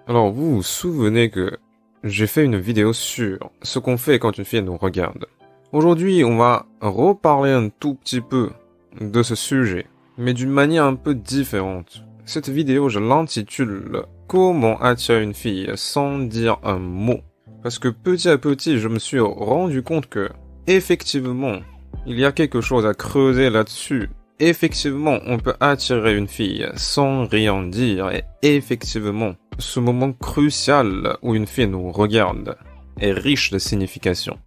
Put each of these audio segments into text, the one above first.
Alors, vous vous souvenez que j'ai fait une vidéo sur ce qu'on fait quand une fille nous regarde. Aujourd'hui, on va reparler un tout petit peu de ce sujet, mais d'une manière un peu différente. Cette vidéo, je l'intitule « Comment attirer une fille sans dire un mot ?» Parce que petit à petit, je me suis rendu compte que, effectivement, il y a quelque chose à creuser là-dessus. Effectivement, on peut attirer une fille sans rien dire et effectivement, ce moment crucial où une fille nous regarde est riche de signification.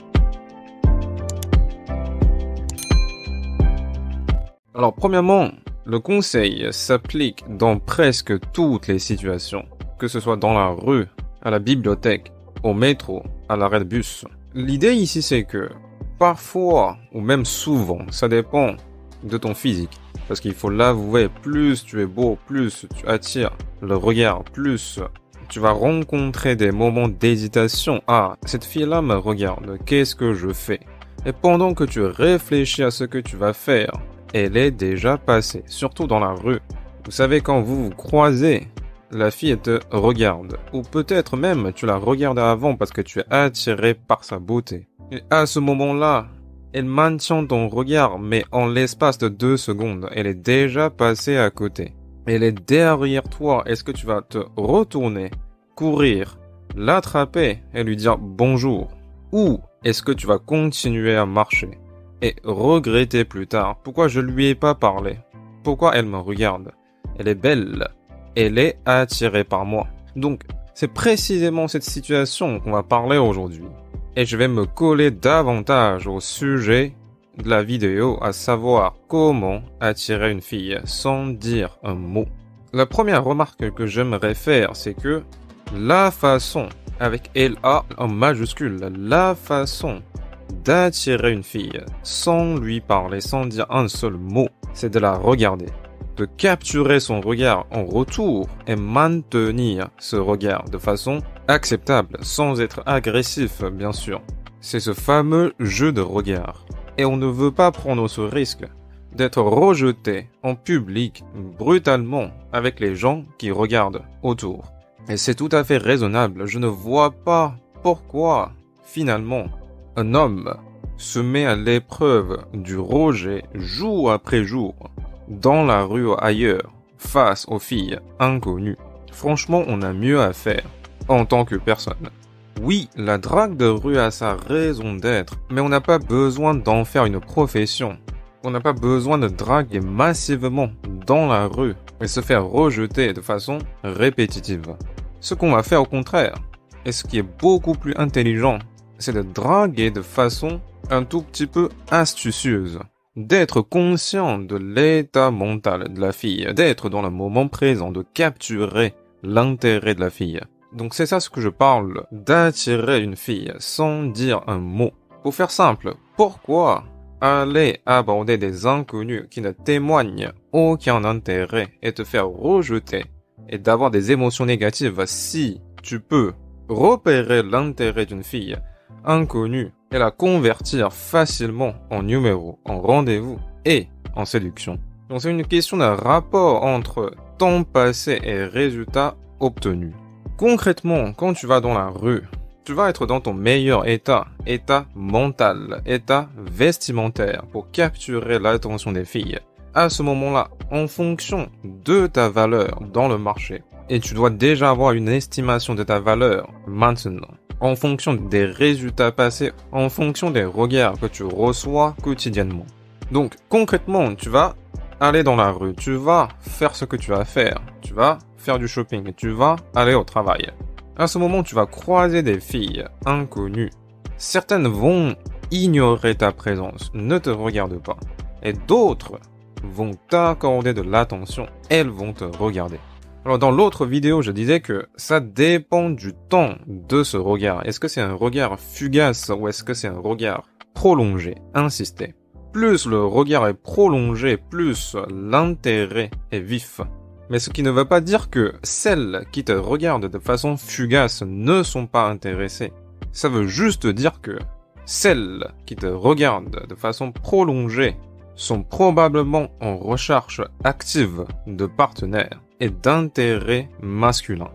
Alors, premièrement, le conseil s'applique dans presque toutes les situations, que ce soit dans la rue, à la bibliothèque, au métro, à l'arrêt de bus. L'idée ici, c'est que parfois, ou même souvent, ça dépend de ton physique. Parce qu'il faut l'avouer, plus tu es beau, plus tu attires le regard, plus tu vas rencontrer des moments d'hésitation. Ah, cette fille-là me regarde, qu'est-ce que je fais? Et pendant que tu réfléchis à ce que tu vas faire, elle est déjà passée, surtout dans la rue. Vous savez, quand vous vous croisez, la fille te regarde. Ou peut-être même tu la regardes avant parce que tu es attiré par sa beauté. Et à ce moment-là, elle maintient ton regard, mais en l'espace de 2 secondes, elle est déjà passée à côté. Elle est derrière toi. Est-ce que tu vas te retourner, courir, l'attraper et lui dire bonjour? Ou est-ce que tu vas continuer à marcher et regretter plus tard pourquoi je lui ai pas parlé? Pourquoi elle me regarde? Elle est belle. Elle est attirée par moi. Donc, c'est précisément cette situation qu'on va parler aujourd'hui. Et je vais me coller davantage au sujet de la vidéo, à savoir comment attirer une fille sans dire un mot. La première remarque que j'aimerais faire, c'est que la façon, avec LA en majuscule, la façon d'attirer une fille sans lui parler, sans dire un seul mot, c'est de la regarder. De capturer son regard en retour et maintenir ce regard de façon acceptable, sans être agressif, bien sûr. C'est ce fameux jeu de regard. Et on ne veut pas prendre ce risque d'être rejeté en public brutalement avec les gens qui regardent autour. Et c'est tout à fait raisonnable. Je ne vois pas pourquoi, finalement, un homme se met à l'épreuve du rejet jour après jour, dans la rue ou ailleurs, face aux filles inconnues. Franchement, on a mieux à faire en tant que personne. Oui, la drague de rue a sa raison d'être, mais on n'a pas besoin d'en faire une profession. On n'a pas besoin de draguer massivement dans la rue et se faire rejeter de façon répétitive. Ce qu'on va faire au contraire, et ce qui est beaucoup plus intelligent, c'est de draguer de façon un tout petit peu astucieuse. D'être conscient de l'état mental de la fille, d'être dans le moment présent, de capturer l'intérêt de la fille. Donc c'est ça ce que je parle, d'attirer une fille sans dire un mot. Pour faire simple, pourquoi aller aborder des inconnus qui ne témoignent aucun intérêt et te faire rejeter et d'avoir des émotions négatives si tu peux repérer l'intérêt d'une fille inconnue et la convertir facilement en numéro, en rendez-vous et en séduction. Donc c'est une question d'un rapport entre temps passé et résultats obtenus. Concrètement, quand tu vas dans la rue, tu vas être dans ton meilleur état mental, état vestimentaire pour capturer l'attention des filles. À ce moment-là, en fonction de ta valeur dans le marché, et tu dois déjà avoir une estimation de ta valeur maintenant, en fonction des résultats passés, en fonction des regards que tu reçois quotidiennement. Donc, concrètement, tu vas aller dans la rue, tu vas faire ce que tu vas faire, tu vas faire du shopping, tu vas aller au travail. À ce moment, tu vas croiser des filles inconnues. Certaines vont ignorer ta présence, ne te regardent pas. Et d'autres vont t'accorder de l'attention, elles vont te regarder. Alors dans l'autre vidéo, je disais que ça dépend du temps de ce regard. Est-ce que c'est un regard fugace ou est-ce que c'est un regard prolongé, insisté? Plus le regard est prolongé, plus l'intérêt est vif. Mais ce qui ne veut pas dire que celles qui te regardent de façon fugace ne sont pas intéressées. Ça veut juste dire que celles qui te regardent de façon prolongée sont probablement en recherche active de partenaires et d'intérêts masculins.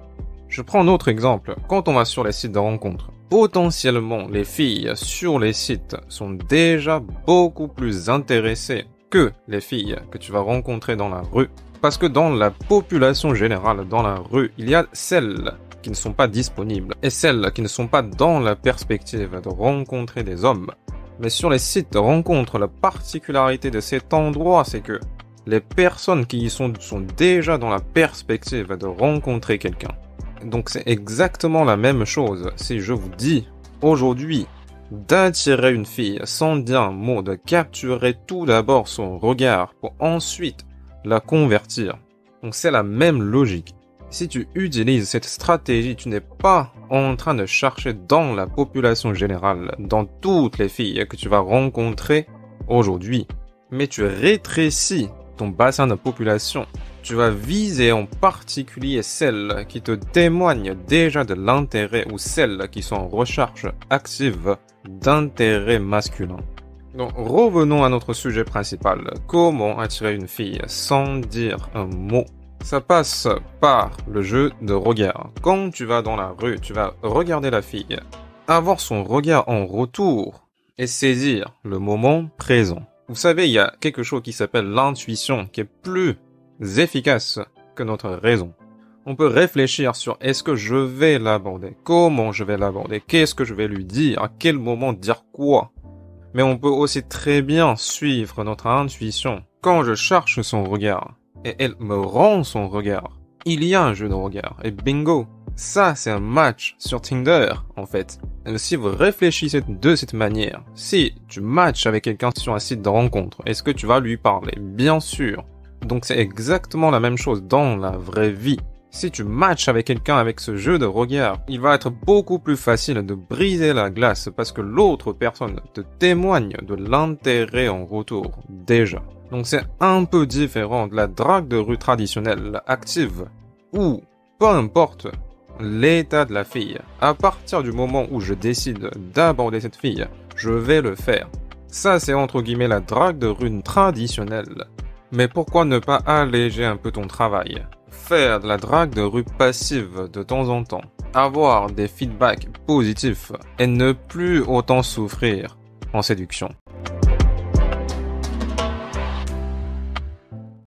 Je prends un autre exemple. Quand on va sur les sites de rencontres, potentiellement, les filles sur les sites sont déjà beaucoup plus intéressées que les filles que tu vas rencontrer dans la rue. Parce que dans la population générale, dans la rue, il y a celles qui ne sont pas disponibles et celles qui ne sont pas dans la perspective de rencontrer des hommes. Mais sur les sites de rencontres, la particularité de cet endroit, c'est que les personnes qui y sont déjà dans la perspective de rencontrer quelqu'un. Donc c'est exactement la même chose si je vous dis aujourd'hui d'attirer une fille sans dire un mot, de capturer tout d'abord son regard pour ensuite la convertir. Donc c'est la même logique. Si tu utilises cette stratégie, tu n'es pas en train de chercher dans la population générale, dans toutes les filles que tu vas rencontrer aujourd'hui, mais tu rétrécis ton bassin de population. Tu vas viser en particulier celles qui te témoignent déjà de l'intérêt ou celles qui sont en recherche active d'intérêt masculin. Donc revenons à notre sujet principal. Comment attirer une fille sans dire un mot? Ça passe par le jeu de regard. Quand tu vas dans la rue, tu vas regarder la fille, avoir son regard en retour et saisir le moment présent. Vous savez, il y a quelque chose qui s'appelle l'intuition qui est plus efficace que notre raison. On peut réfléchir sur est-ce que je vais l'aborder, comment je vais l'aborder, qu'est-ce que je vais lui dire, à quel moment dire quoi. Mais on peut aussi très bien suivre notre intuition. Quand je cherche son regard et elle me rend son regard, il y a un jeu de regard et bingo. Ça, c'est un match sur Tinder, en fait. Et si vous réfléchissez de cette manière, si tu matches avec quelqu'un sur un site de rencontre, est-ce que tu vas lui parler? Bien sûr. Donc c'est exactement la même chose dans la vraie vie. Si tu matches avec quelqu'un avec ce jeu de regard, il va être beaucoup plus facile de briser la glace parce que l'autre personne te témoigne de l'intérêt en retour, déjà. Donc c'est un peu différent de la drague de rue traditionnelle, active, où, peu importe l'état de la fille, à partir du moment où je décide d'aborder cette fille, je vais le faire. Ça, c'est entre guillemets la drague de rue traditionnelle. Mais pourquoi ne pas alléger un peu ton travail? Faire de la drague de rue passive de temps en temps, avoir des feedbacks positifs et ne plus autant souffrir en séduction.